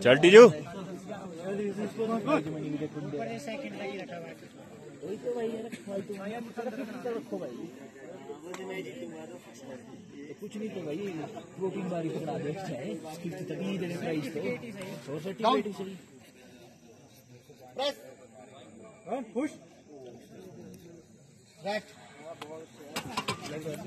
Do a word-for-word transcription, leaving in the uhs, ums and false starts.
चल टीजू कुछ नहीं तो भाई प्रोटीन बारी पकड़ा दे तभी देने प्राइस तो पुश राइट